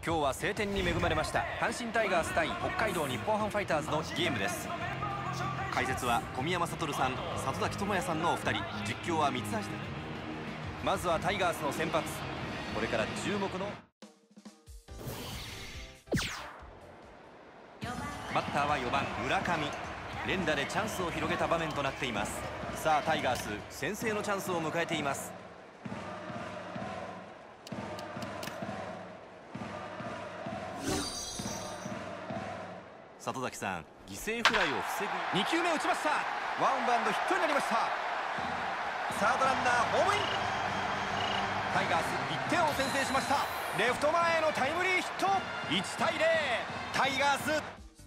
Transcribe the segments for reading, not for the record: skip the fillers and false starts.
今日は晴天に恵まれました阪神タイガース対北海道日本ハムファイターズのゲームです。解説は小宮山悟さん、里崎智也さんのお二人、実況は三橋。まずはタイガースの先発、これから注目のバッターは4番村上。連打でチャンスを広げた場面となっています。さあタイガース、先制のチャンスを迎えています。里崎さん、犠牲フライを防ぐ。2球目打ちました。ワンバウンドヒットになりました。サードランナーホームイン。タイガース1点を先制しました。レフト前へのタイムリーヒット。1対0、タイガース。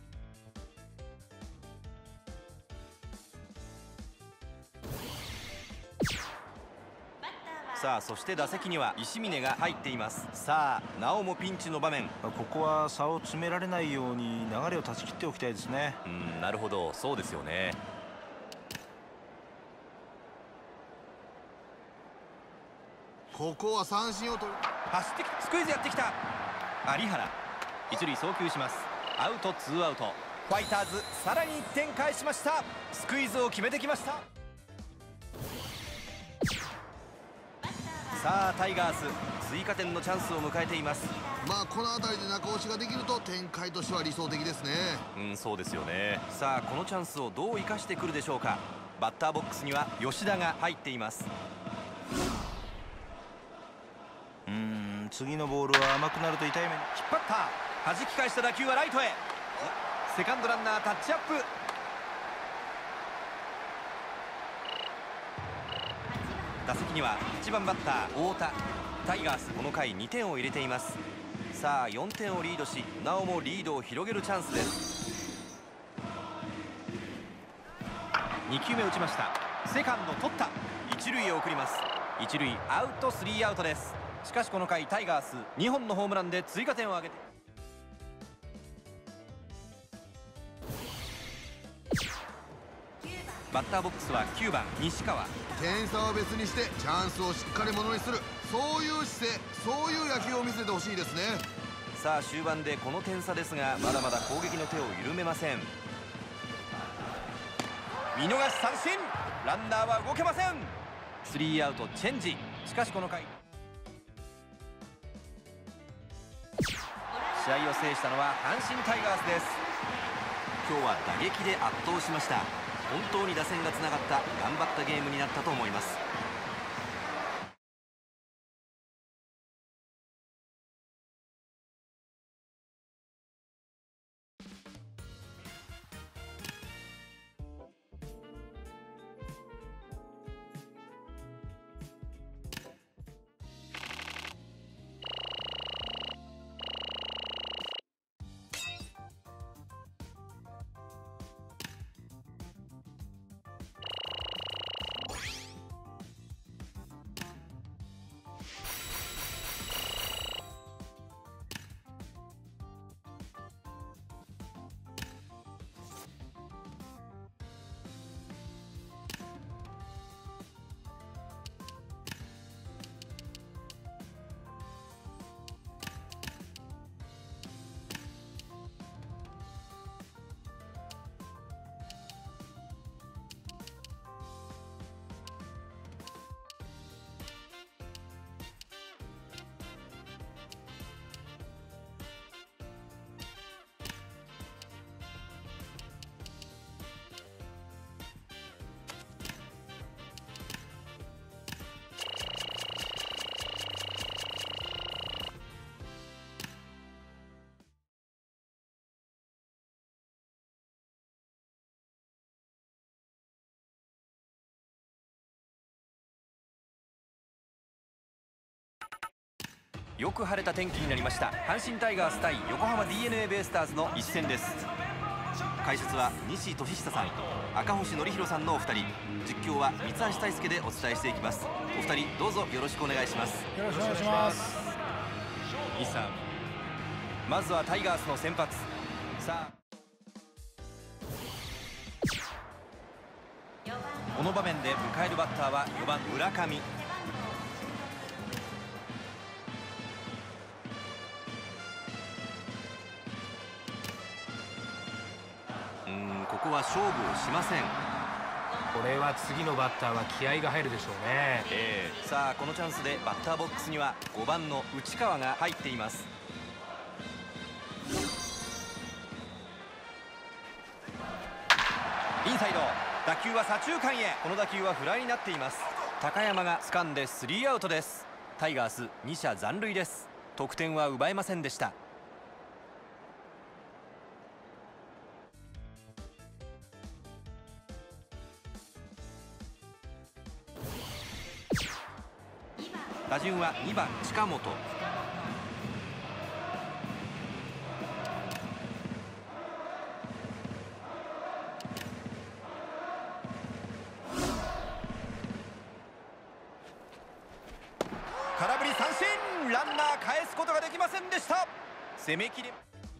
さあそして打席には石峰が入っています。さあなおもピンチの場面。 ここは差を詰められないように流れを断ち切っておきたいですね。 なるほど、そうですよね。 ここは三振を取る。 走ってきた、スクイズやってきた有原。一塁送球します。アウト、ツーアウト。ファイターズさらに1点返しました。スクイズを決めてきました。さあタイガース、追加点のチャンスを迎えています。 この辺りで中押しができると展開としては理想的ですね。 そうですよね。さあこのチャンスをどう生かしてくるでしょうか。バッターボックスには吉田が入っています。 次のボールは甘くなると痛い目に。 引っ張った、弾き返した打球はライトへ。セカンドランナータッチアップ。打席には1番バッター太田。タイガースこの回2点を入れています。さあ4点をリードし、なおもリードを広げるチャンスです。2球目打ちました。セカンド取った。一塁へ送ります。一塁アウト、3アウトです。しかしこの回タイガース2本のホームランで追加点を挙げて、バッターボックスは9番西川。 点差は別にしてチャンスをしっかりものにする、そういう姿勢、そういう野球を見せてほしいですね。 さあ終盤でこの点差ですが、まだまだ攻撃の手を緩めません。見逃し三振、ランナーは動けません。3アウトチェンジ。しかしこの回試合を制したのは阪神タイガースです。今日は打撃で圧倒しました。本当に打線がつながった頑張ったゲームになったと思います。よく晴れた天気になりました阪神タイガース対横浜 DeNA ベイスターズの一戦です。解説は西俊久さん、赤星憲弘さんのお二人、実況は三橋大輔でお伝えしていきます。お二人どうぞよろしくお願いします。 よろしくお願いします。 西さん、まずはタイガースの先発。さあこの場面で迎えるバッターは4番村上。 こは勝負をしません。 これは次のバッターは気合が入るでしょうね。 さあこのチャンスでバッターボックスには5番の内川が入っています。インサイド、打球は左中間へ。この打球はフライになっています。高山が掴んでスリーアウトです。タイガース2者残塁です。得点は奪えませんでした。打順は2番近本。空振り三振、ランナー返すことができませんでした。攻めきり。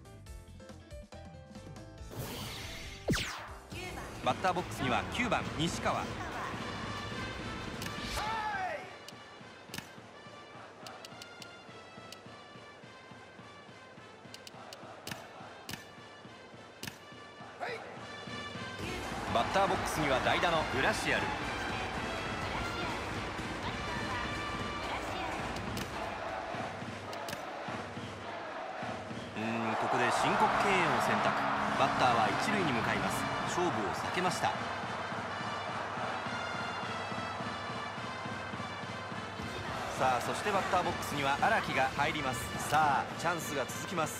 バッターボックスには9番西川。バッターボックスには代打のグラシアル。ここで申告敬遠を選択。バッターは一塁に向かいます。勝負を避けました。さあそしてバッターボックスには荒木が入ります。さあチャンスが続きます。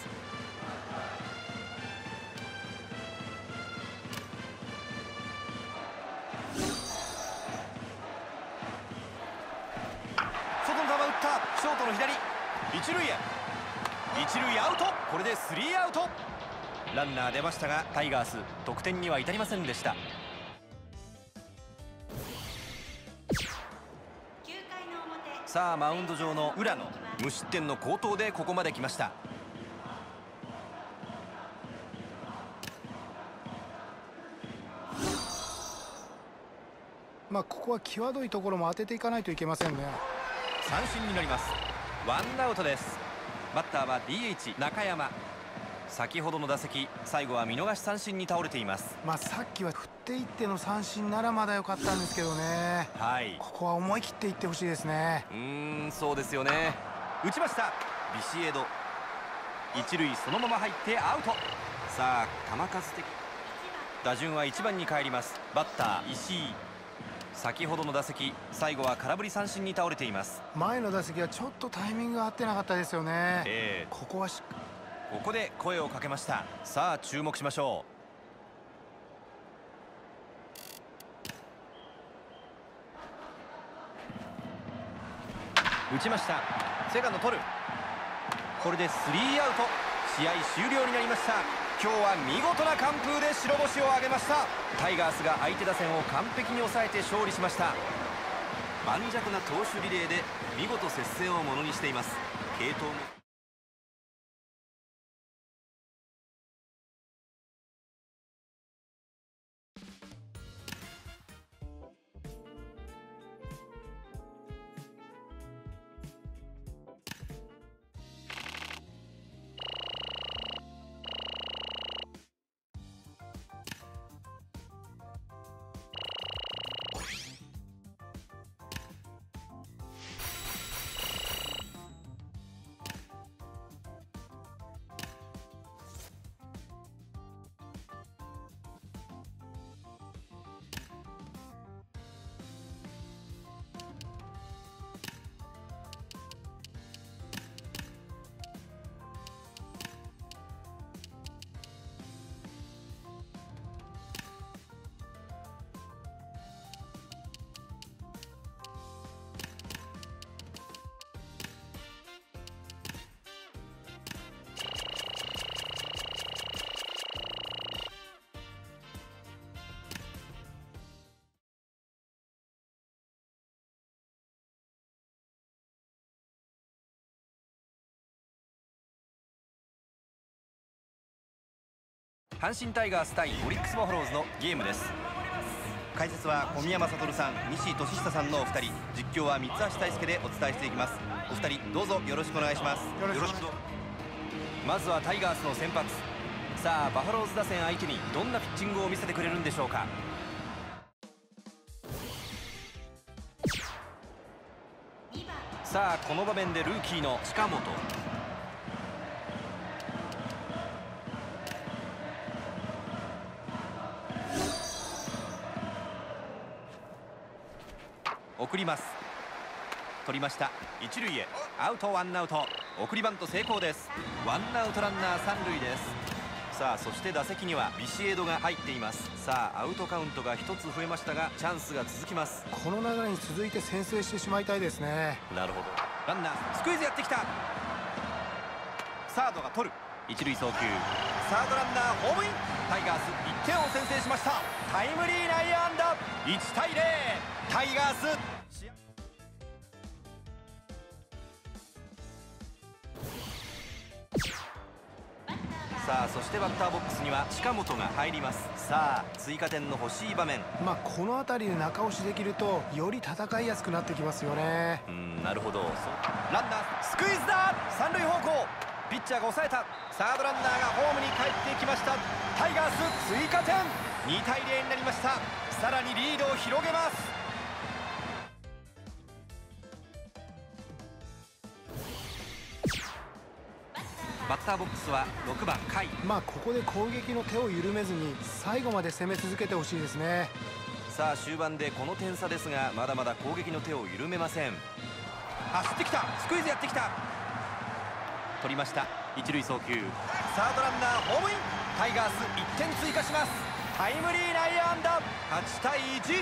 外の球打った。ショートの左、一塁へ。一塁アウト。これでスリーアウト。ランナー出ましたがタイガース得点には至りませんでした。さあマウンド上の浦野、無失点の好投でここまで来ました。 ここは際どいところも当てていかないといけませんね。 三振になります。ワンアウトです。バッターは DH 中山。先ほどの打席、最後は見逃し三振に倒れています。 さっきは振っていっての三振ならまだ良かったんですけどね。ここは思い切っていってほしいですね。 そうですよね。打ちました。ビシエド、一塁そのまま入ってアウト。さあ球数的。打順は1番に帰ります。バッター石井。先ほどの打席、最後は空振り三振に倒れています。 前の打席はちょっとタイミングが合ってなかったですよね。ここはここで声をかけました。さあ注目しましょう。打ちました。セカンド取る。これでスリーアウト。試合終了になりました。今日は見事な完封で白星を挙げました。タイガースが相手打線を完璧に抑えて勝利しました。盤石な投手リレーで見事接戦をものにしています。継投も阪神タイガース対オリックスバファローズのゲームです。解説は小宮山悟さん、西俊久さんのお二人、実況は三橋大輔でお伝えしていきます。お二人どうぞよろしくお願いします。よろしく。まずはタイガースの先発、 さあバファローズ打線相手にどんなピッチングを見せてくれるんでしょうか。さあこの場面でルーキーの近本、送ります。取りました。一塁へアウト、ワンアウト。送りバント成功です。ワンアウトランナー三塁です。さあそして打席にはビシエドが入っています。さあアウトカウントが1つ増えましたがチャンスが続きます。 この流れに続いて先制してしまいたいですね。 なるほど。ランナースクイズやってきた。サードが取る。一塁送球。サードランナーホームイン。タイガース1点を先制しました。タイムリー内野安打。1対0。タイガース。さあそしてバッターボックスには近本が入ります。さあ追加点の欲しい場面。 この辺りで中押しできるとより戦いやすくなってきますよね。 なるほど。ランナースクイズだ。三塁方向。ピッチャーが抑えた。サードランナーがホームに帰ってきました。タイガース追加点。2対0になりました。さらにリードを広げます。バッターボックスは6番甲斐。 ここで攻撃の手を緩めずに最後まで攻め続けてほしいですね。 さあ終盤でこの点差ですがまだまだ攻撃の手を緩めません。走ってきた。スクイズやってきた。取りました。一塁送球。サードランナーホームイン。タイガース1点追加します。タイムリー内野安打。8対1。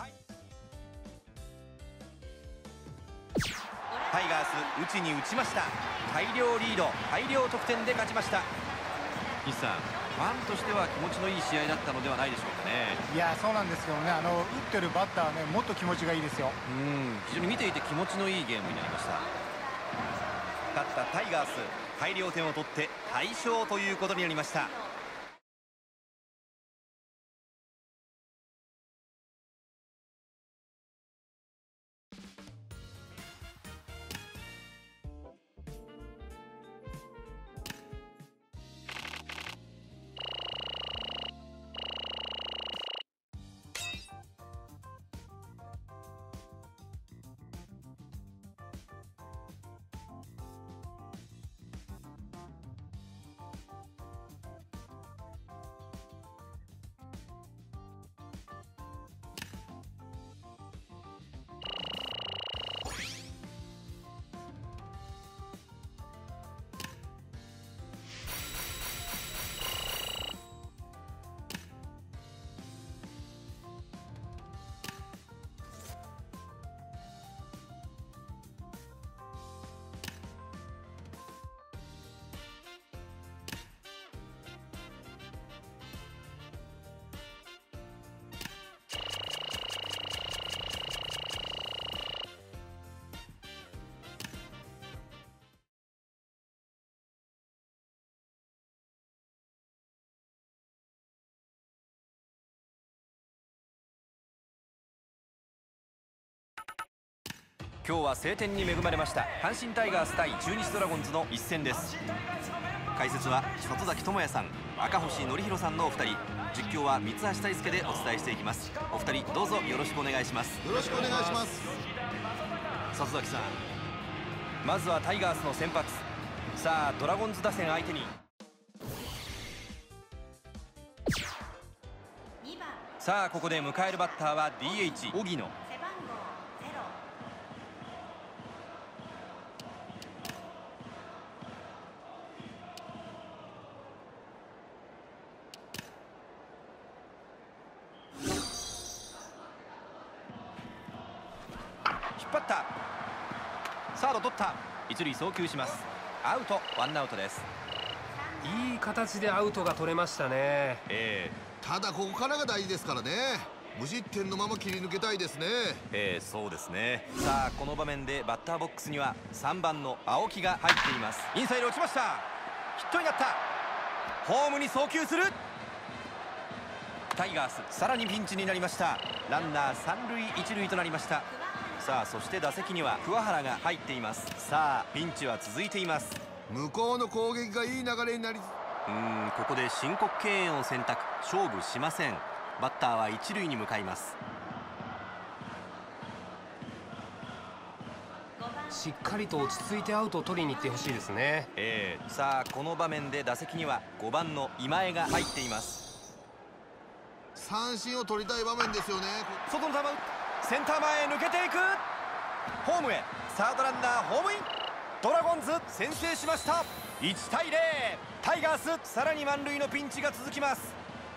タイガース打ちに打ちました。大量リード、大量得点で勝ちました。西さん、ファンとしては気持ちのいい試合だったのではないでしょうかね。 いやそうなんですけどね、打ってるバッターはねもっと気持ちがいいですよ。 非常に見ていて気持ちのいいゲームになりました。勝ったタイガース、大量点を取って大勝ということになりました。今日は晴天に恵まれました阪神タイガース対中日ドラゴンズの一戦です。解説は里崎智也さん、赤星憲弘さんのお二人、実況は三橋大輔でお伝えしていきます。お二人どうぞよろしくお願いします。 よろしくお願いします。 里崎さん、まずはタイガースの先発。さあドラゴンズ打線相手にさあここで迎えるバッターは DH 荻野。引っ張った。サード取った。一塁送球します。アウト、ワンアウトです。 いい形でアウトが取れましたね。 ただここからが大事ですからね。無失点のまま切り抜けたいですね。 そうですね。さあこの場面でバッターボックスには3番の青木が入っています。インサイド落ちました。ヒットになった。ホームに送球する。タイガースさらにピンチになりました。ランナー三塁一塁となりました。さあそして打席には桑原が入っています。さあピンチは続いています。 向こうの攻撃がいい流れになりここで申告敬遠を選択。勝負しません。バッターは一塁に向かいます。 しっかりと落ち着いてアウトを取りに行ってほしいですね。 さあこの場面で打席には5番の今江が入っています。 三振を取りたい場面ですよね。 外の球、センター前へ抜けていく。ホームへ、サードランナーホームイン。ドラゴンズ先制しました。1対0。タイガースさらに満塁のピンチが続きます。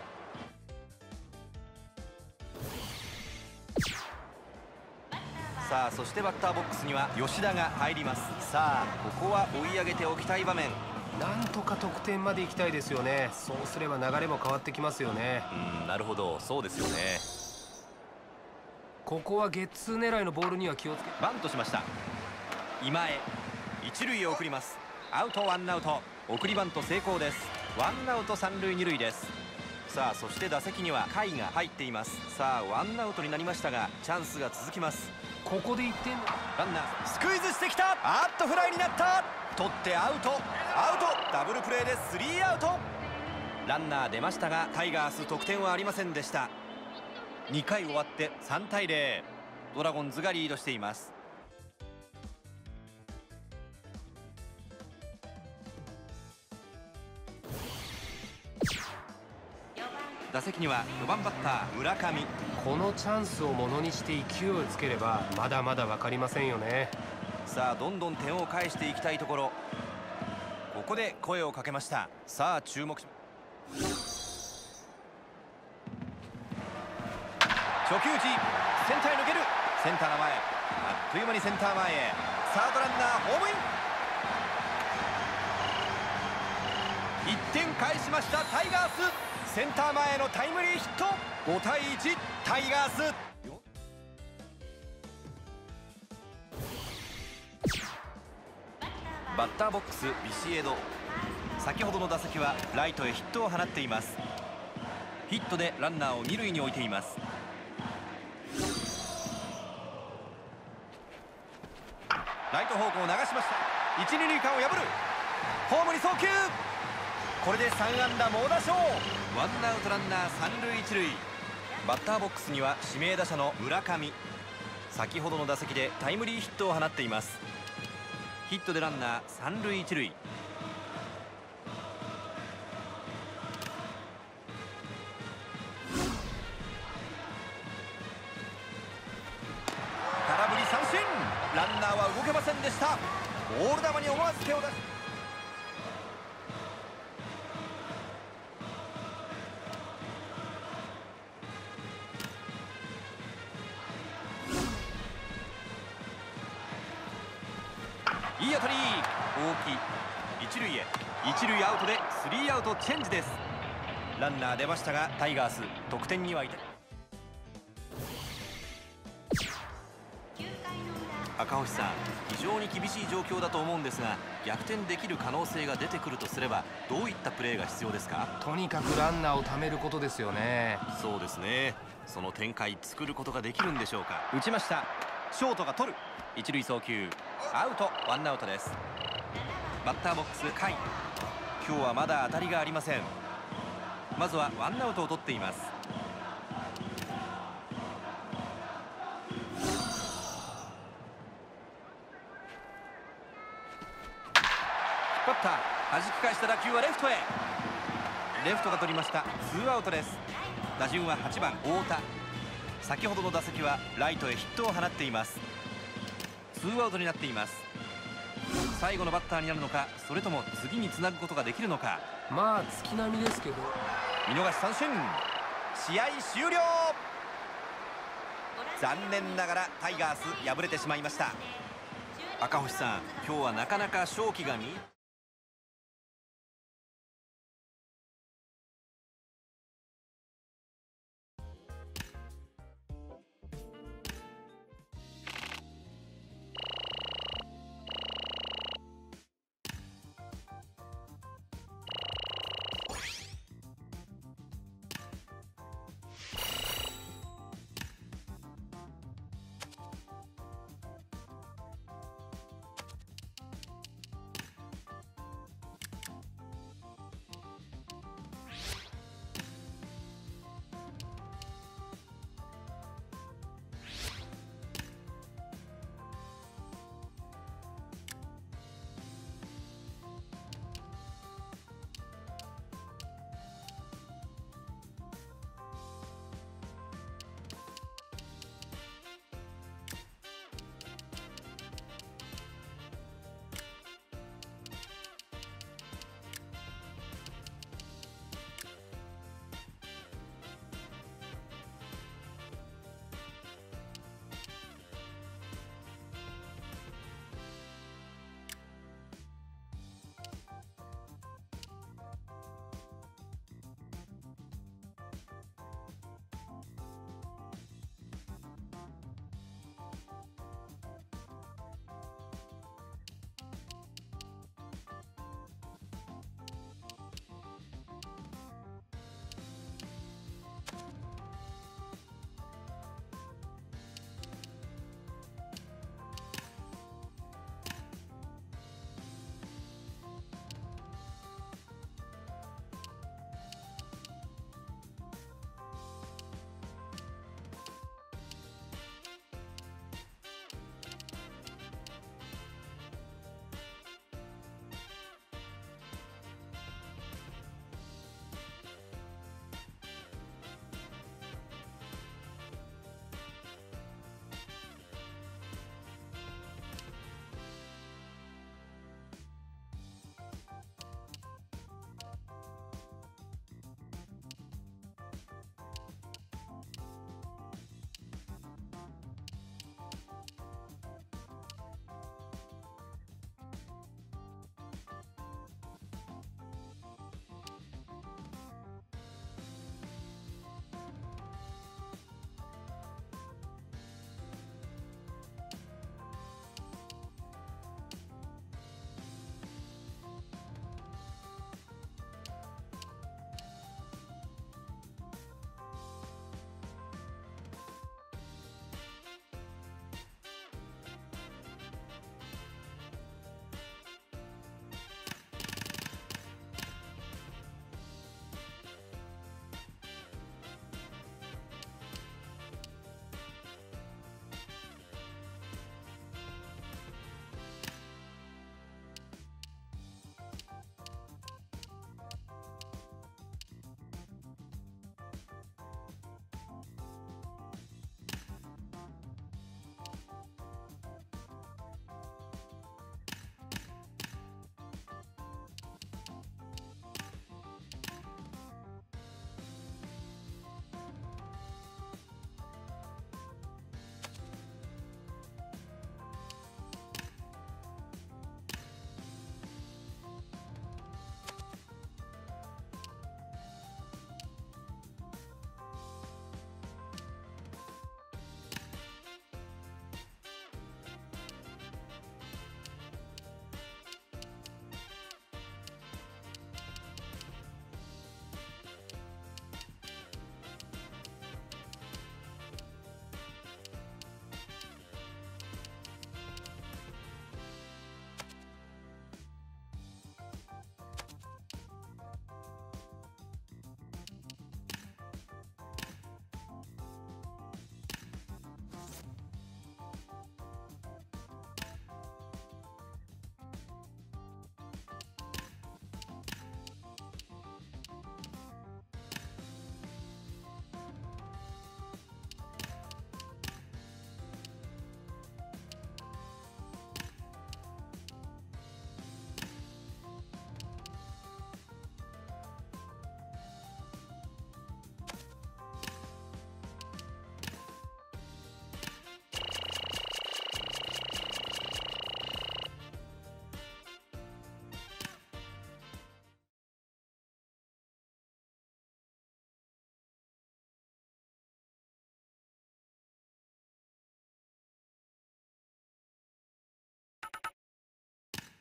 さあそしてバッターボックスには吉田が入ります。さあここは追い上げておきたい場面。 なんとか得点まで行きたいですよね。そうすれば流れも変わってきますよね。 なるほど、そうですよね。 ここはゲッツー狙いのボールには気をつけ。 バントしました。今江一塁へ送ります。アウト、ワンアウト。送りバント成功です。ワンアウト三塁二塁です。さあそして打席には甲斐が入っています。さあワンアウトになりましたがチャンスが続きます。 ここで1点。 ランナースクイズしてきた。フライになった。取ってアウト。ダブルプレーでスリーアウト。ランナー出ましたがタイガース得点はありませんでした。2回終わって3対0。ドラゴンズがリードしています。打席には4番バッター村上。 このチャンスをものにして勢いをつければまだまだ分かりませんよね。 さあどんどん点を返していきたいところ。ここで声をかけました。さあ注目。初球打ち、センターへ抜ける。センターの前、あっという間にセンター前へ。サードランナーホームイン。1点返しましたタイガース。センター前へのタイムリーヒット。5対1、タイガース。バッターボックスビシエド。先ほどの打席はライトへヒットを放っています。ヒットでランナーを二塁に置いています。ライト方向を流しました。一二塁間を破る。ホームに送球。これで3安打猛打賞。ワンアウトランナー三塁一塁。バッターボックスには指名打者の村上。先ほどの打席でタイムリーヒットを放っています。ヒットでランナー三塁一塁。空振り三振。ランナーは動けませんでした。ボール球に思わず手を出し、いい当たり。大きい。一塁へ。一塁アウトでスリーアウトチェンジです。ランナー出ましたがタイガース得点には至り。赤星さん、非常に厳しい状況だと思うんですが、逆転できる可能性が出てくるとすればどういったプレーが必要ですか？ とにかくランナーを貯めることですよね。 そうですね。その展開作ることができるんでしょうか。打ちました。ショートが取る。一塁送球。アウト、ワンアウトです。バッターボックス甲斐。今日はまだ当たりがありません。まずはワンアウトを取っています。引っ張った。弾き返した打球はレフトへ。レフトが取りました。ツーアウトです。打順は8番太田。先ほどの打席はライトへヒットを放っています。ツーアウトになっています。最後のバッターになるのか、それとも次につなぐことができるのか。 まあ月並みですけど。 見逃し三振。試合終了。残念ながらタイガース敗れてしまいました。赤星さん、今日はなかなか勝機が見え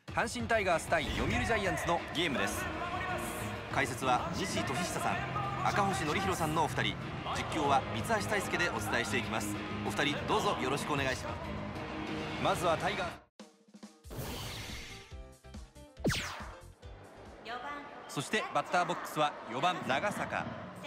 阪神タイガース対読売ジャイアンツのゲームです。解説は西俊久さん、赤星憲広さんのお二人、実況は三橋大輔でお伝えしていきます。お二人どうぞよろしくお願いします。まずはタイガース、そしてバッターボックスは4番長坂。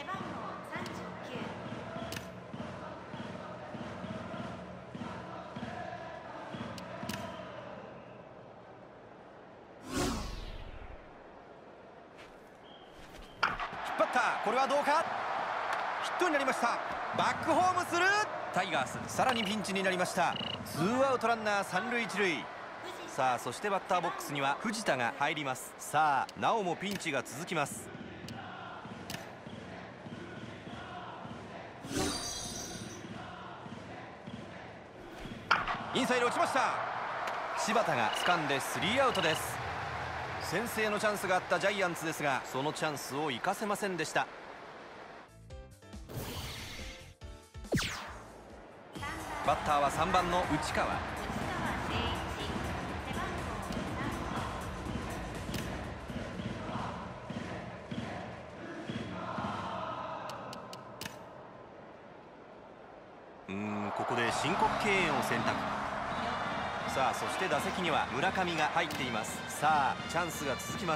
これはどうか、ヒットになりました。バックホームするタイガース、さらにピンチになりました。ツーアウトランナー三塁一塁。さあそしてバッターボックスには藤田が入ります。さあなおもピンチが続きます。インサイド落ちました。柴田が掴んでスリーアウトです。先制のチャンスがあったジャイアンツですが、そのチャンスを生かせませんでした。バッターは3番の内川。ここで申告敬遠を選択。さあそして打席には村上が入っています。さあチャンスが続きます。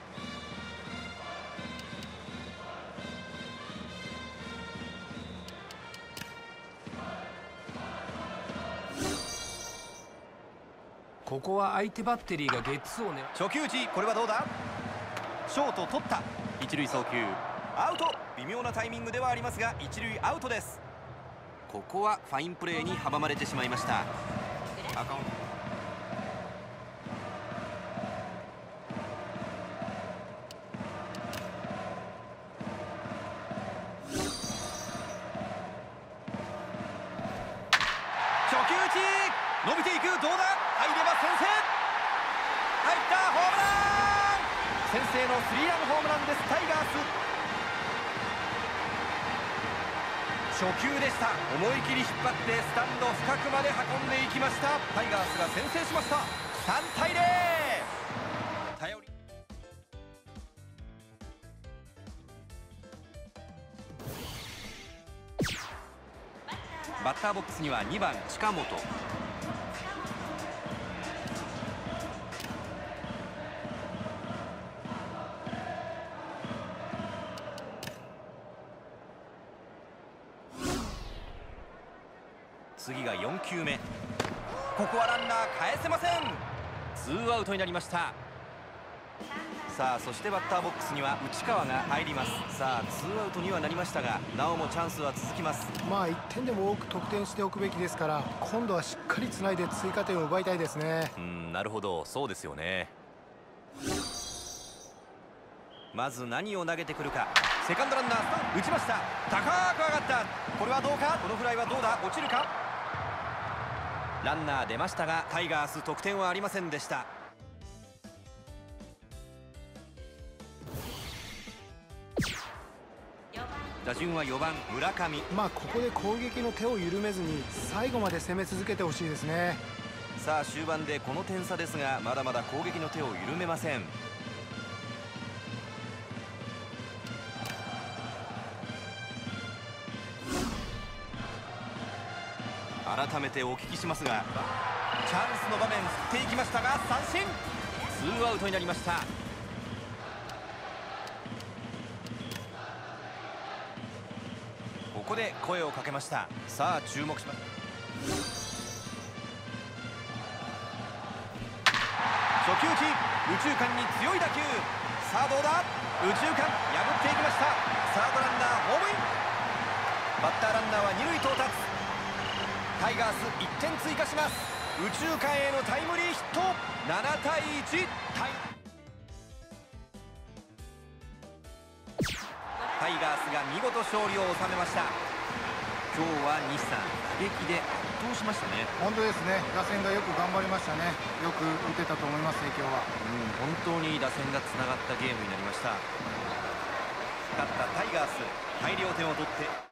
ここは相手バッテリーがゲッツーを狙う。 初球打ち、これはどうだ。ショート取った。一塁送球アウト。微妙なタイミングではありますが一塁アウトです。ここはファインプレーに阻まれてしまいました。初球打ち、伸びていく、どうだ、入れば先制。入った、ホームラン。先制のスリーランホームランです、タイガース。初球でした。思い切り引っ張ってスタンド深くまで運んでいきました。タイガースが先制しました。3対0。頼りバッターボックスには2番近本。次が4球目。ここはランナー返せません。ツーアウトになりました。さあそしてバッターボックスには内川が入ります。さあツーアウトにはなりましたが、なおもチャンスは続きます。 まあ1点でも多く得点しておくべきですから、今度はしっかりつないで追加点を奪いたいですね。 なるほど、そうですよね。まず何を投げてくるか。セカンドランナー打ちました。高く上がった。これはどうか。このフライはどうだ、落ちるか。ランナー出ましたがタイガース得点はありませんでした。打順は4番村上。 まあここで攻撃の手を緩めずに最後まで攻め続けてほしいですね。 さあ終盤でこの点差ですが、まだまだ攻撃の手を緩めません。改めてお聞きしますが、チャンスの場面振っていきましたが三振。ツーアウトになりました。ここで声をかけました。さあ注目します。初球打ち、右中間に強い打球。さあどうだ、右中間破っていきました。サードランナーホームイン。バッターランナーは二塁到達。タイガース1点追加します。右中間へのタイムリーヒット。7対1。タイガースが見事勝利を収めました。今日は西さん、打撃で圧倒しましたね。 本当ですね。打線がよく頑張りましたね。よく打てたと思いますね、今日は。 本当に打線がつながったゲームになりました。勝ったタイガース、大量点を取って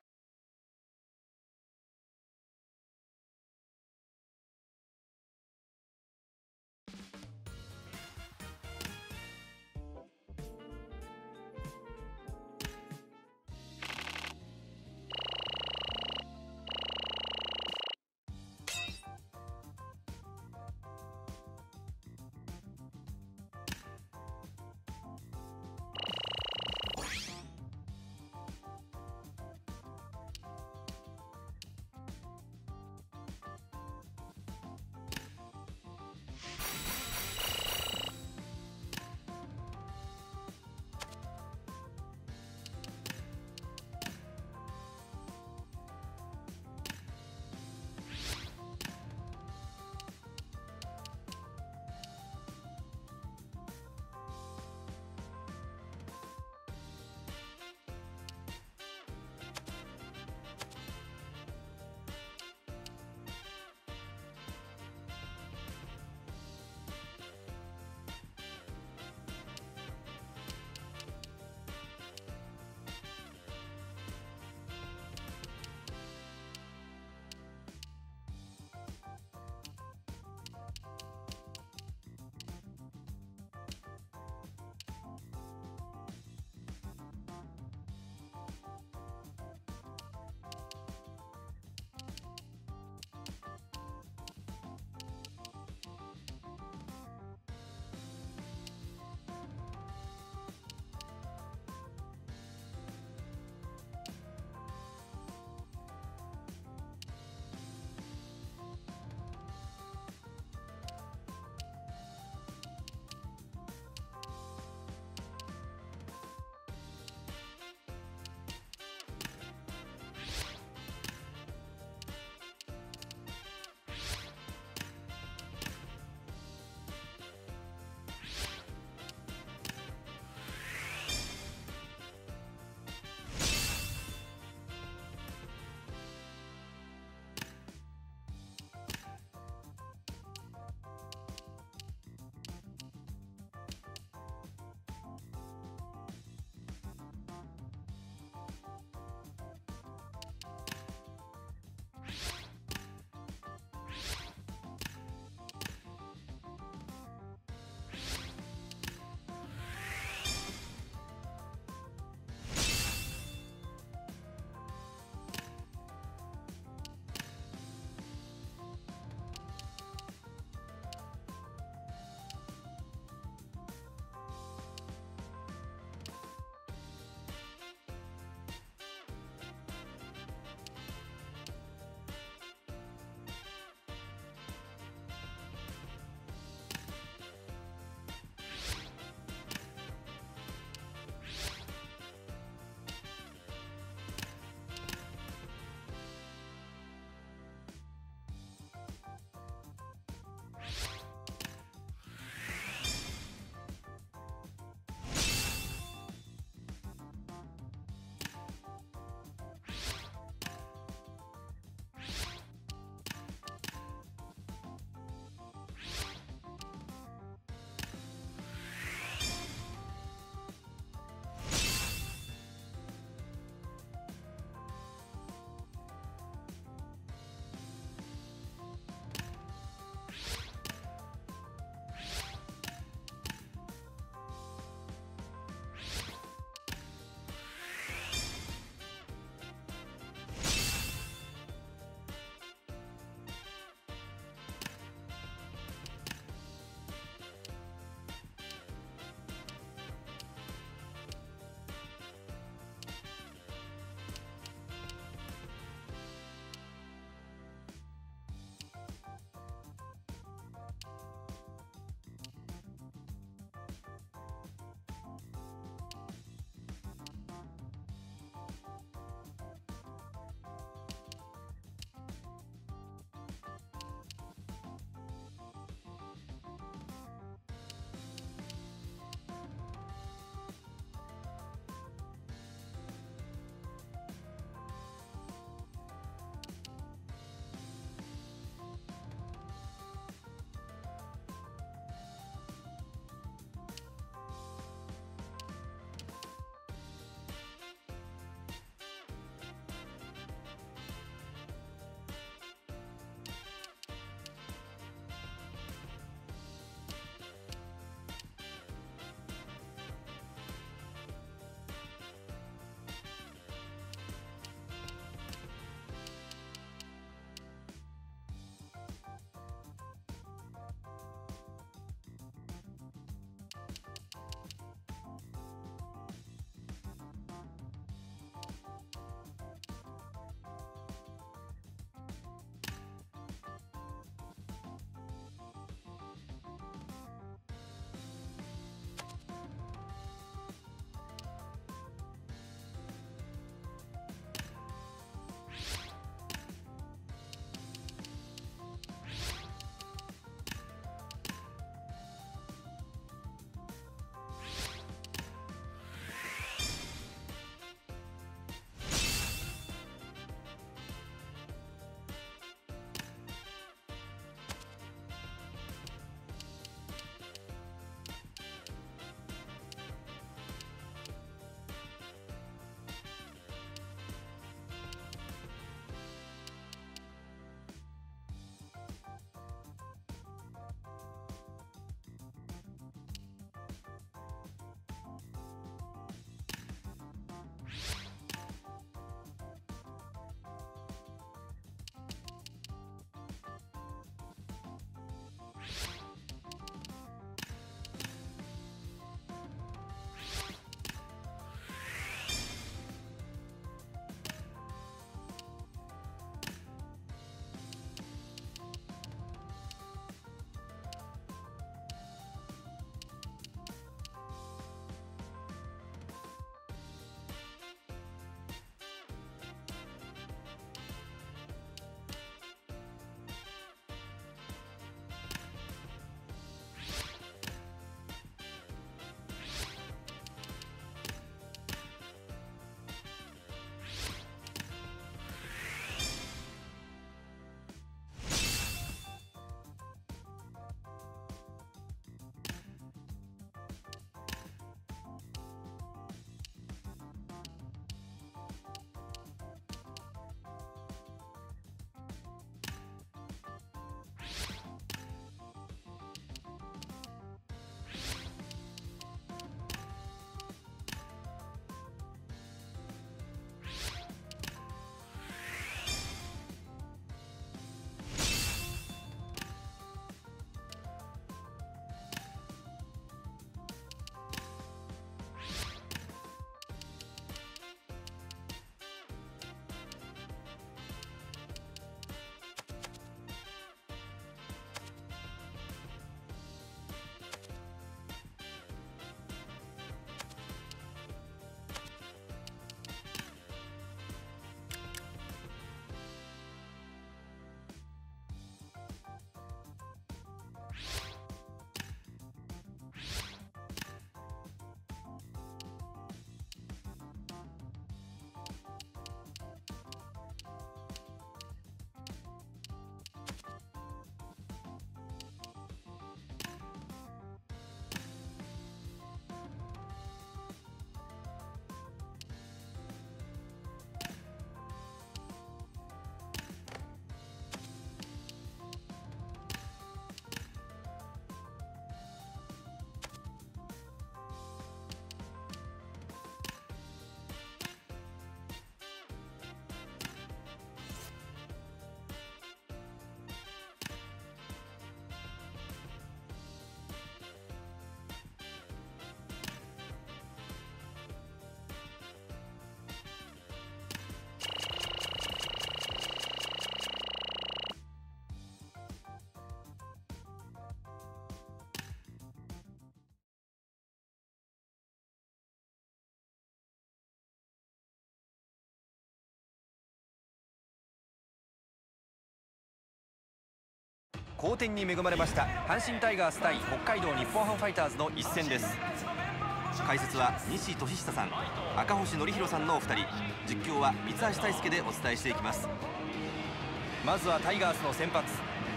好天に恵まれました阪神タイガース対北海道日本ハムファイターズの一戦です。解説は西俊久さん、赤星憲弘さんのお二人、実況は三橋大輔でお伝えしていきます。まずはタイガースの先発。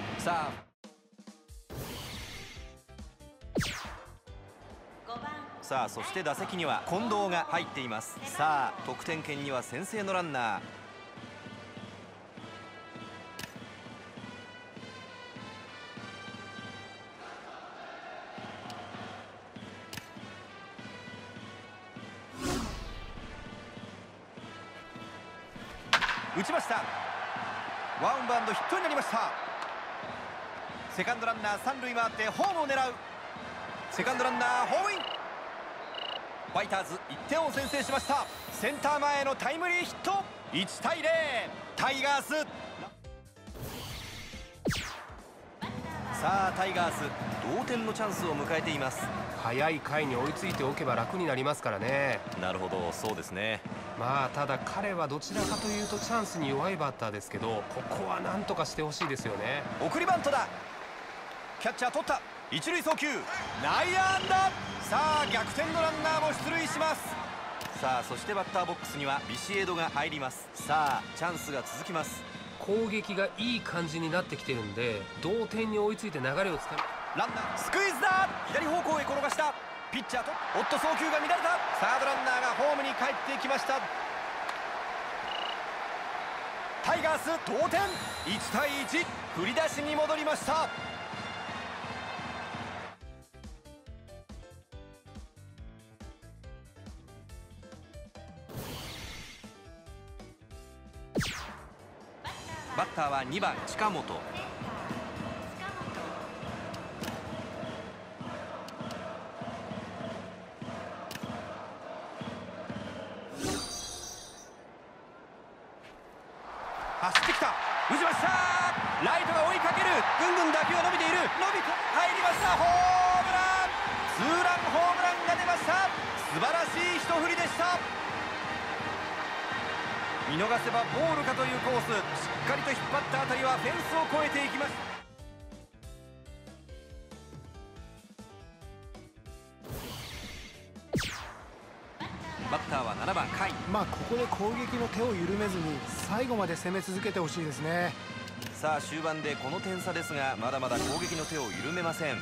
さあそして打席には近藤が入っています。さあ得点圏には先制のランナー。打ちました。ワンバウンドヒットになりました。セカンドランナー三塁回ってホームを狙う。セカンドランナーホームイン。ファイターズ1点を先制しました。センター前へのタイムリーヒット。1対0、タイガース。さあタイガース同点のチャンスを迎えています。 早い回に追いついておけば楽になりますからね。 なるほど、そうですね。 まあただ彼はどちらかというとチャンスに弱いバッターですけど、ここは何とかしてほしいですよね。 送りバントだ。キャッチャー取った。一塁送球、内野安打。さあ逆転のランナーも出塁します。さあそしてバッターボックスにはビシエドが入ります。さあチャンスが続きます。 攻撃がいい感じになってきてるんで、同点に追いついて流れをつかみ、 ランナースクイズだ。左方向へ転がした。ピッチャーとおっと送球が乱れた。サードランナーがホームに帰ってきました。タイガース同点、1対1、振り出しに戻りました。バッターは2番近本。走ってきた。打ちました。ライトが追いかける。ぐんぐん打球が伸びている。入りました。ホームラン。ツーランホームランが出ました。素晴らしい一振りでした。見逃せばボールかというコース。しっかりと引っ張った当たりはフェンスを越えていきました。バッターは7番甲斐。 ここで攻撃の手を緩めずに最後まで攻め続けてほしいですね。 さあ終盤でこの点差ですが、まだまだ攻撃の手を緩めません。打った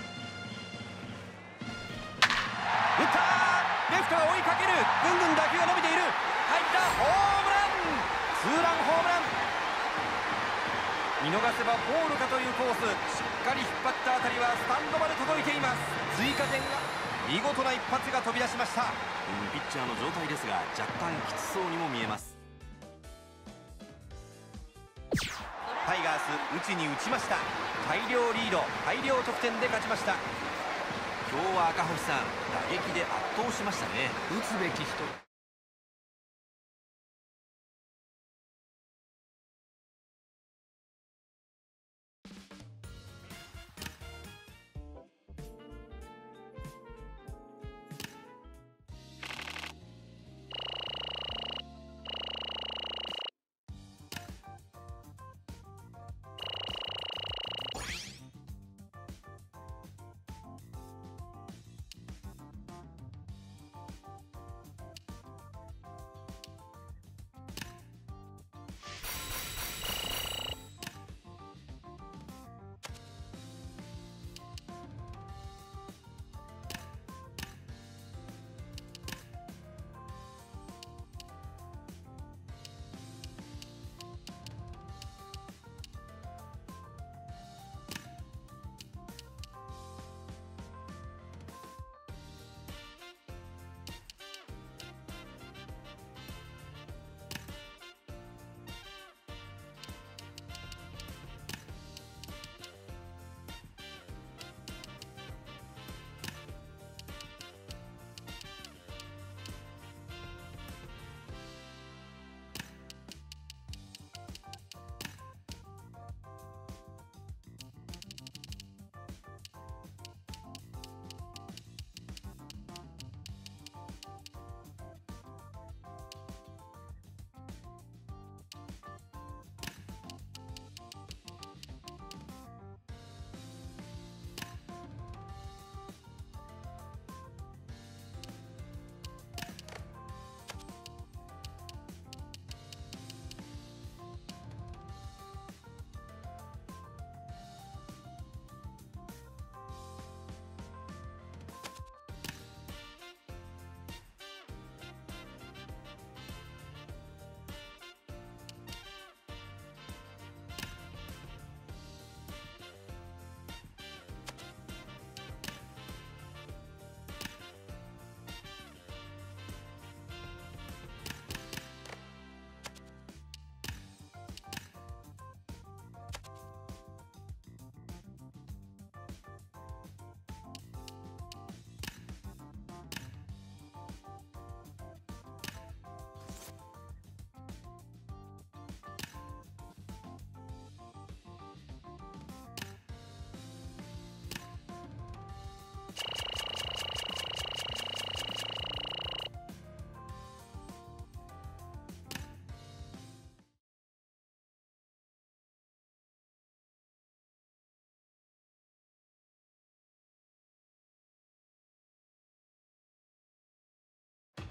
。レフトが追いかける。ぐんぐん打球が伸びている。入った。ホームラン。ツーランホームラン。見逃せばボールかというコース。しっかり引っ張った当たりはスタンドまで届いています。追加点が見事な一発が飛び出しました。ピッチャーの状態ですが若干きつそうにも見えます。タイガース打ちに打ちました。大量リード、大量得点で勝ちました。今日は赤星さん、打撃で圧倒しましたね。 打つべき人。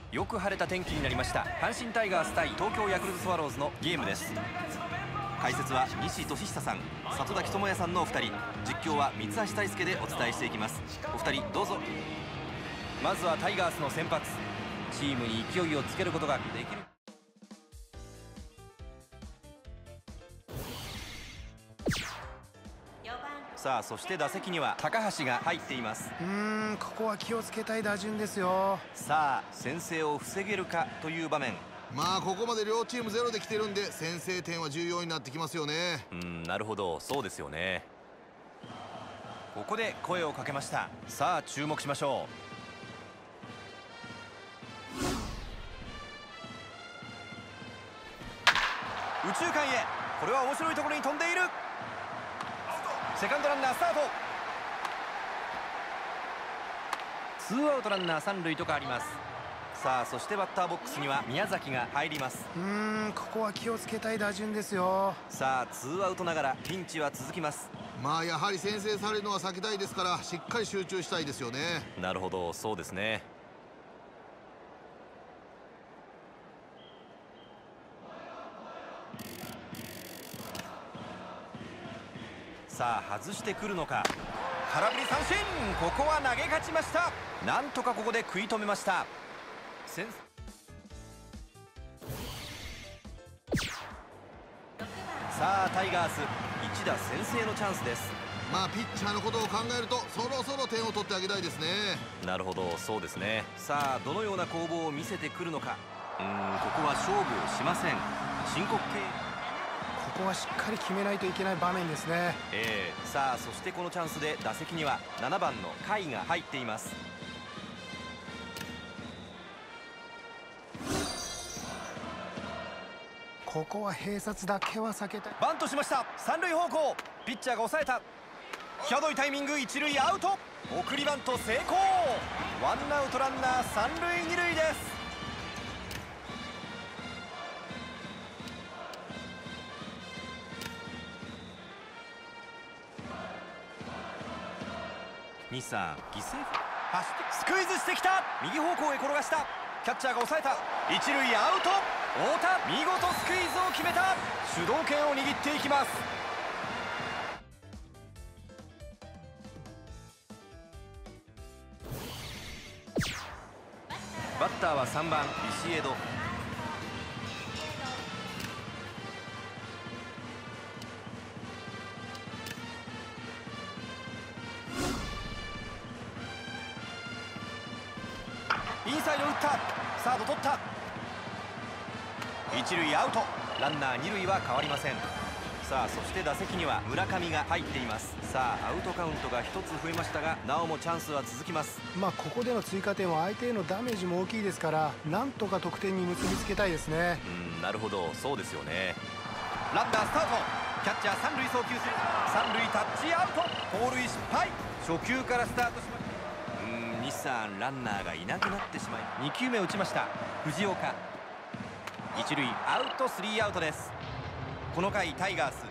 よく晴れた天気になりました。阪神タイガース対東京ヤクルトスワローズのゲームです。解説は西俊久さん、里崎智也さんのお二人、実況は三橋大輔でお伝えしていきます。お二人どうぞ。まずはタイガースの先発、チームに勢いをつけることができる。さあ、そして打席には高橋が入っています。 ここは気をつけたい打順ですよ。 さあ、先制を防げるかという場面。 まあここまで両チームゼロで来てるんで、先制点は重要になってきますよね。 なるほど、そうですよね。ここで声をかけました。さあ注目しましょう。右中間へ、これは面白いところに飛んでいる。セカンドランナースタート。ツーアウトランナー三塁と変わります。さあ、そしてバッターボックスには宮崎が入ります。 ここは気をつけたい打順ですよ。 さあツーアウトながらピンチは続きます。 まあやはり先制されるのは避けたいですから、しっかり集中したいですよね。 なるほど、そうですね。さあ外してくるのか。空振り三振、ここは投げ勝ちました。なんとかここで食い止めました。さあタイガース、一打先制のチャンスです。 まあピッチャーのことを考えると、そろそろ点を取ってあげたいですね。 なるほど、そうですね。さあどのような攻防を見せてくるのか。ここは勝負をしません。申告敬遠。 ここはしっかり決めないといけない場面ですね。 さあそしてこのチャンスで打席には7番の甲斐が入っています。 ここは併殺だけは避けたい。 バントしました。三塁方向、ピッチャーが抑えた。際どいタイミング、一塁アウト。送りバント成功。ワンアウトランナー三塁二塁です。西さん、犠牲走ってスクイズしてきた。右方向へ転がした。キャッチャーが抑えた。一塁アウト。太田、見事スクイズを決めた。主導権を握っていきます。バッターは3番ビシエド。インサイド打った。サード取った。一塁アウト。ランナー二塁は変わりません。さあそして打席には村上が入っています。さあアウトカウントが1つ増えましたが、なおもチャンスは続きます。 ここでの追加点は相手へのダメージも大きいですから、なんとか得点に結びつけたいですね。 なるほど、そうですよね。ランナースタート。キャッチャー三塁送球する。三塁タッチアウト。盗塁失敗。初球からスタートしました。西さん、ランナーがいなくなってしまい、2球目打ちました藤岡。一塁アウト、スリーアウトです。この回タイガース、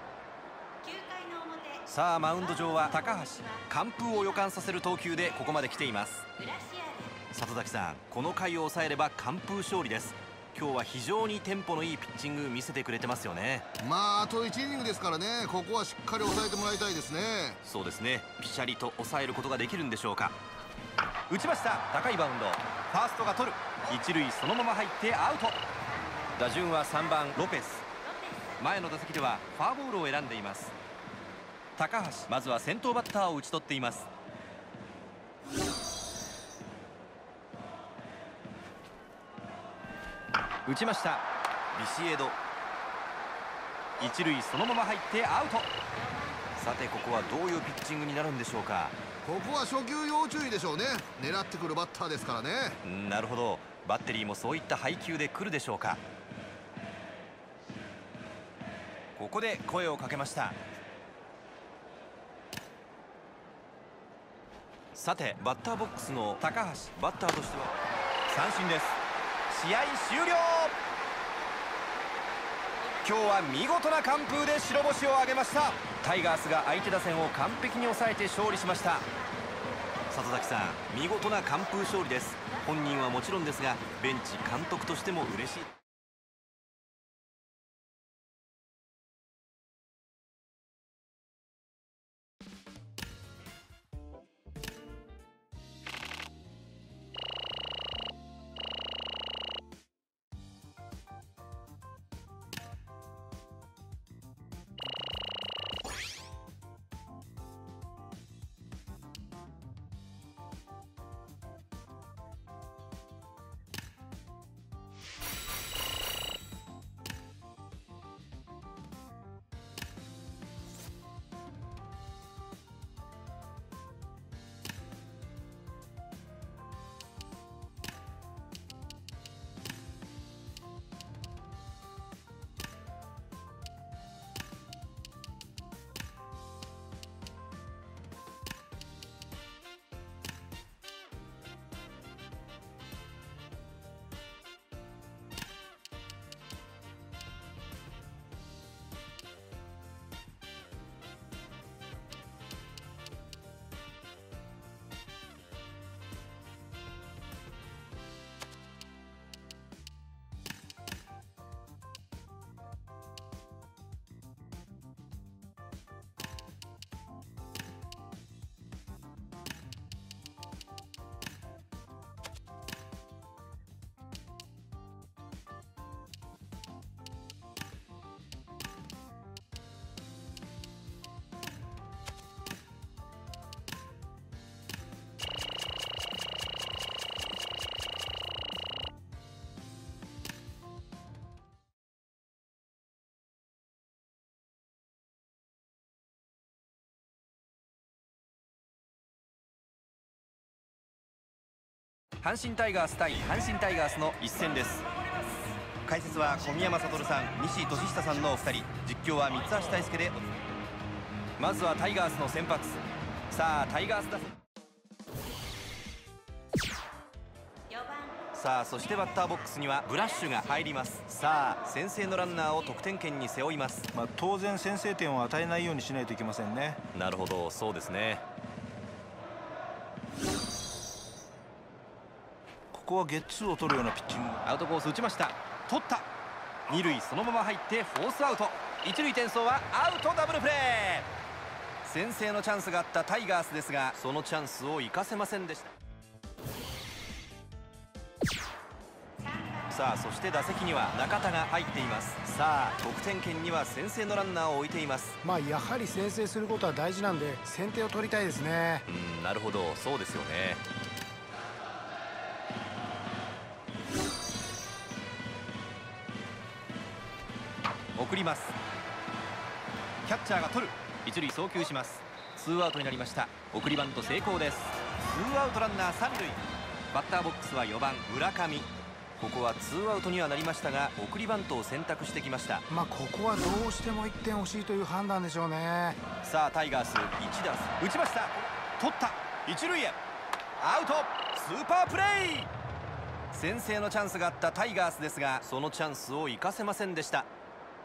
さあマウンド上は高橋。完封を予感させる投球でここまで来ています。里崎さん、この回を抑えれば完封勝利です。今日は非常にテンポのいいピッチング見せてくれてますよね。 まああと1イニングですからね、ここはしっかり抑えてもらいたいですね。 そうですね、ピシャリと抑えることができるんでしょうか。打ちました。高いバウンド、ファーストが取る。一塁そのまま入ってアウト。打順は3番ロペス。前の打席ではフォアボールを選んでいます。高橋、まずは先頭バッターを打ち取っています。打ちました。ビシエド。一塁そのまま入ってアウト。さてここはどういうピッチングになるんでしょうか。 ここは初球要注意でしょうね。狙ってくるバッターですからね。 なるほど、バッテリーもそういった配球で来るでしょうか。ここで声をかけました。さてバッターボックスの高橋、バッターとしては三振です。試合終了。今日は見事な完封で白星を挙げました。タイガースが相手打線を完璧に抑えて勝利しました。里崎さん、見事な完封勝利です。 本人はもちろんですがベンチ監督としても嬉しい。阪神タイガース対阪神タイガースの一戦です。解説は小宮山悟さん、西俊久さんのお二人、実況は三橋大輔で。まずはタイガースの先発。さあタイガース打線。さあそしてバッターボックスにはブラッシュが入ります。さあ先制のランナーを得点圏に背負います。 当然先制点を与えないようにしないといけませんね。 なるほど、そうですね。 ここはゲッツーを取るようなピッチング。 アウトコース打ちました。取った。二塁そのまま入ってフォースアウト。一塁転送はアウト、ダブルプレー。先制のチャンスがあったタイガースですが、そのチャンスを生かせませんでした。さあそして打席には中田が入っています。さあ得点圏には先制のランナーを置いています。 やはり先制することは大事なんで先手を取りたいですね。 なるほど、そうですよね。送ります。キャッチャーが取る。一塁送球します。ツーアウトになりました。送りバント成功です。ツーアウトランナー三塁。バッターボックスは4番村上。ここはツーアウトにはなりましたが送りバントを選択してきました。 ここはどうしても1点欲しいという判断でしょうね。 さあタイガース1打数打ちました。取った。一塁へアウト。スーパープレー。先制のチャンスがあったタイガースですがそのチャンスを生かせませんでした。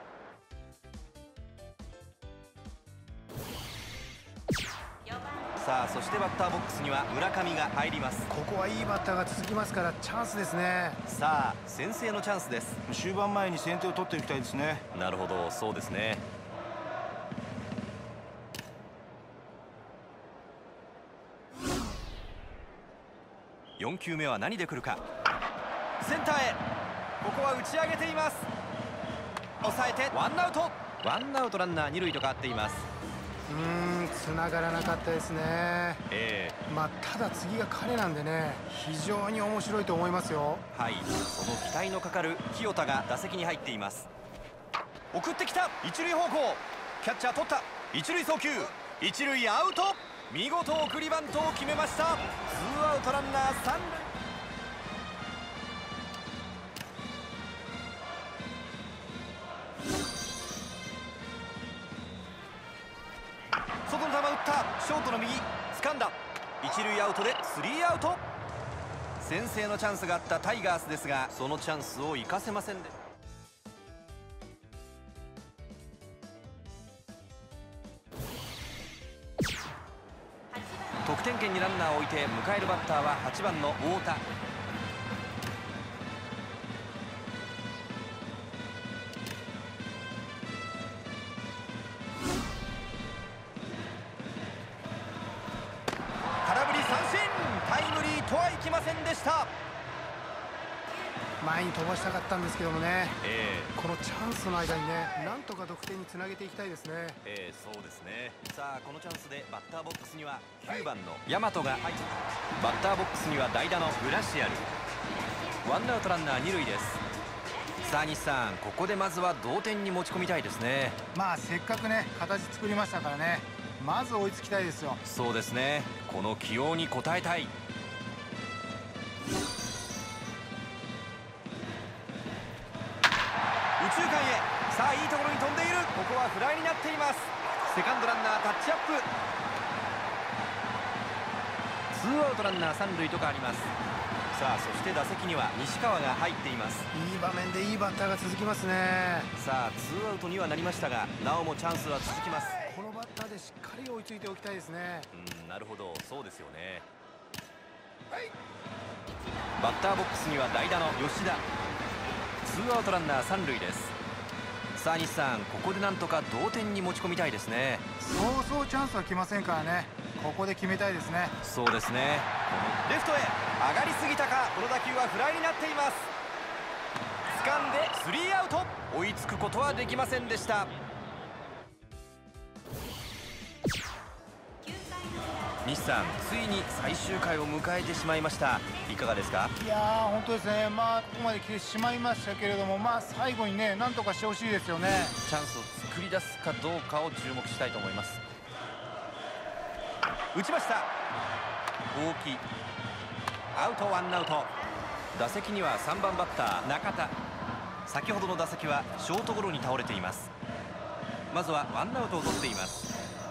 さあそしてバッターボックスには村上が入ります。 ここはいいバッターが続きますからチャンスですね。 さあ先制のチャンスです。 終盤前に先手を取っていきたいですね。 なるほど、そうですね。4球目は何で来るか。センターへ。ここは打ち上げています。抑えてワンアウト。ワンアウトランナー二塁と変わっています。 繋がらなかったですね。ただ次が彼なんでね、非常に面白いと思いますよ。 はい、その期待のかかる清田が打席に入っています。送ってきた。一塁方向。キャッチャー取った。一塁送球。一塁アウト。見事送りバントを決めました。ツーアウトランナー三塁。外の球打った。ショートの右掴んだ。一塁アウトでスリーアウト。先制のチャンスがあったタイガースですがそのチャンスを生かせませんでした。得点圏にランナーを置いて迎えるバッターは8番の太田。 前に飛ばしたかったんですけどもね、このチャンスの間にね、なんとか得点につなげていきたいですね。 そうですね。さあこのチャンスでバッターボックスには9番の大和が入って、バッターボックスには代打のグラシアル。ワンアウトランナー2塁です。さあ西さん、ここでまずは同点に持ち込みたいですね。 まあせっかくね形作りましたからね、まず追いつきたいですよ。 そうですね。この起用に応えたい。右中間へ、さあいいところに飛んでいる。ここはフライになっています。セカンドランナータッチアップ。ツーアウトランナー3塁と変わります。さあそして打席には西川が入っています。 いい場面でいいバッターが続きますね。 さあツーアウトにはなりましたが、なおもチャンスは続きます。 このバッターでしっかり追いついておきたいですね。 なるほど、そうですよね。バッターボックスには代打の吉田。ツーアウトランナー3塁です。さあ西さん、ここでなんとか同点に持ち込みたいですね。 そうそうチャンスは来ませんからね、ここで決めたいですね。 そうですね。レフトへ上がりすぎたか。この打球はフライになっています。掴んでスリーアウト。追いつくことはできませんでした。西さん、ついに最終回を迎えてしまいました。いかがですか？ いやー本当ですね、まあここまで来てしまいましたけれども、まあ最後にねなんとかしてほしいですよね。 チャンスを作り出すかどうかを注目したいと思います。打ちました。大きいアウト、ワンアウト。打席には3番バッター中田。先ほどの打席はショートゴロに倒れています。まずはワンアウトを取っています。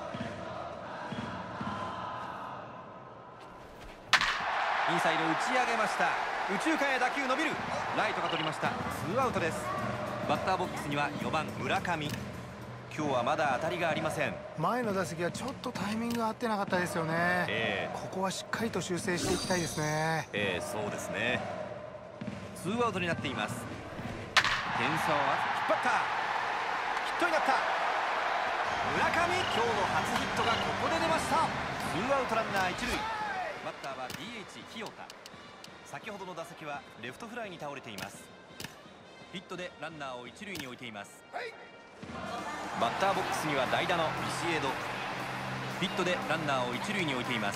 インサイド打ち上げました。右中間へ打球伸びる。ライトが取りました。ツーアウトです。バッターボックスには4番村上。今日はまだ当たりがありません。 前の打席はちょっとタイミングが合ってなかったですよね。ここはしっかりと修正していきたいですね。 そうですね。ツーアウトになっています。点差を引っ張った。ヒットになった。村上、今日の初ヒットがここで出ました。ツーアウトランナー1塁。バッターは DH 清田。先ほどの打席はレフトフライに倒れています。ヒットでランナーを1塁に置いています。バッターボックスには代打のビシエド。ヒットでランナーを1塁に置いています。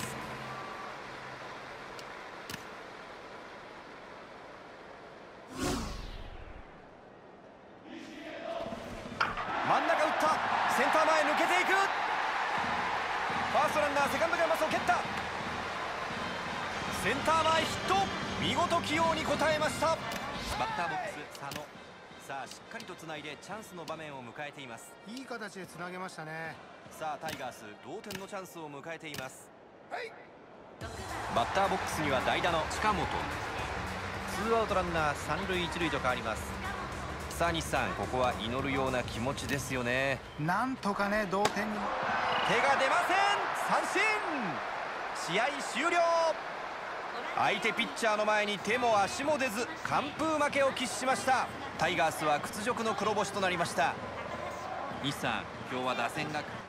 真ん中打った。センター前抜けていく。ファーストランナーセカンドがマスを蹴った。センター前ヒット。見事起用に応えました。バッターボックス佐野。さあしっかりとつないでチャンスの場面を迎えています。 いい形でつなげましたね。 さあタイガース同点のチャンスを迎えています。バッターボックスには代打の近本。ツーアウトランナー3塁1塁と変わります。さあ西さん、ここは祈るような気持ちですよね。 なんとかね同点に。 手が出ません。三振。試合終了。相手ピッチャーの前に手も足も出ず完封負けを喫しました。タイガースは屈辱の黒星となりました。西さん、今日は打線が